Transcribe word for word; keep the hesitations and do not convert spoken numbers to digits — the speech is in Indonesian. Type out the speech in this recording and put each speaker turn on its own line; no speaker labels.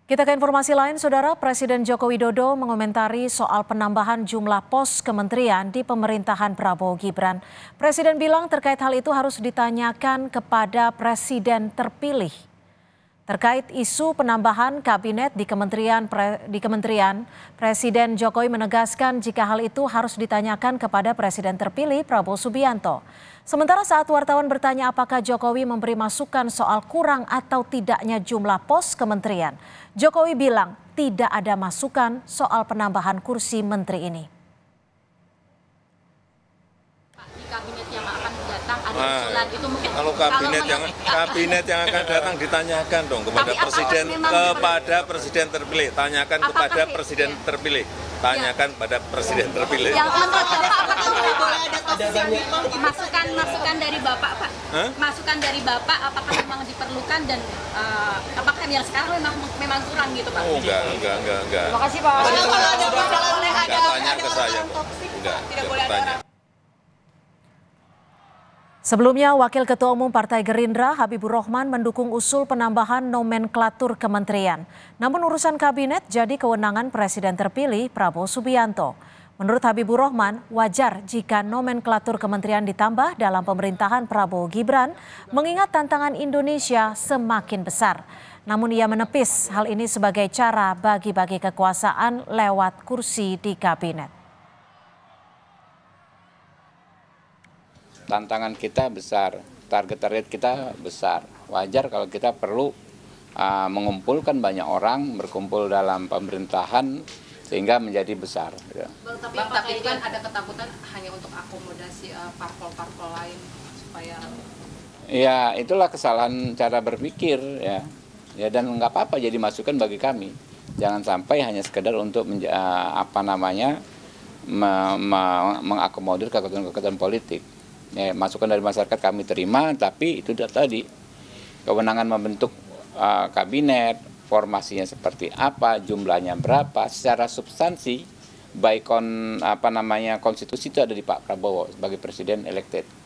Kita ke informasi lain, Saudara. Presiden Joko Widodo mengomentari soal penambahan jumlah pos kementerian di pemerintahan Prabowo Gibran. Presiden bilang terkait hal itu harus ditanyakan kepada Presiden terpilih. Terkait isu penambahan kabinet di Kementerian Pre, di Kementerian, Presiden Jokowi menegaskan jika hal itu harus ditanyakan kepada Presiden terpilih Prabowo Subianto. Sementara saat wartawan bertanya apakah Jokowi memberi masukan soal kurang atau tidaknya jumlah pos kementerian, Jokowi bilang tidak ada masukan soal penambahan kursi menteri ini.
Di kabinet yang akan datang ada
nah,
usulan itu mungkin
kalau kabinet yang kabinet yang akan datang ditanyakan dong kepada presiden kepada presiden terpilih, tanyakan kepada presiden terpilih, tanyakan pada presiden terpilih.
Yang menurut Bapak apakah boleh ada masukan masukan dari Bapak, Pak?
Huh?
Masukan dari Bapak apakah memang diperlukan dan uh, apakah yang sekarang memang memang kurang gitu, Pak?
Oh enggak, enggak, enggak, enggak.
Terima kasih, Pak. Kalau ada boleh ada
tanya ke saya. Enggak,
tidak boleh ada.
Sebelumnya, Wakil Ketua Umum Partai Gerindra Habibur Rahman mendukung usul penambahan nomenklatur kementerian. Namun urusan kabinet jadi kewenangan Presiden terpilih Prabowo Subianto. Menurut Habibur Rahman, wajar jika nomenklatur kementerian ditambah dalam pemerintahan Prabowo Gibran, mengingat tantangan Indonesia semakin besar. Namun ia menepis hal ini sebagai cara bagi-bagi kekuasaan lewat kursi di kabinet.
Tantangan kita besar, target-target kita besar. Wajar kalau kita perlu uh, mengumpulkan banyak orang, berkumpul dalam pemerintahan sehingga menjadi besar. Ya.
Bang, tapi, Bang, tapi kan ada ketakutan hanya untuk akomodasi uh, parpol-parpol lain supaya.
Ya, itulah kesalahan cara berpikir ya. Ya, dan nggak apa-apa jadi masukan bagi kami. Jangan sampai hanya sekedar untuk menja- uh, apa namanya me- me- mengakomodir kekuatan-kekuatan politik. Ya, masukan dari masyarakat kami terima, tapi itu tadi kewenangan membentuk uh, kabinet, formasinya seperti apa, jumlahnya berapa, secara substansi baik kon apa namanya konstitusi itu ada di Pak Prabowo sebagai presiden elected.